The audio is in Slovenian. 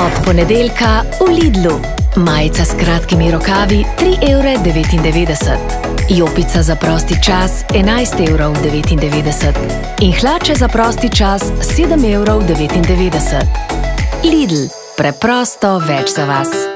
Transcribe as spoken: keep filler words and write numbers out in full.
Od ponedeljka v Lidlu. Majica s kratkimi rokavi tri evre devetindevetdeset. Jopica za prosti čas enajst evrov devetindevetdeset. In hlače za prosti čas sedem evrov devetindevetdeset. Lidl. Preprosto več za vas.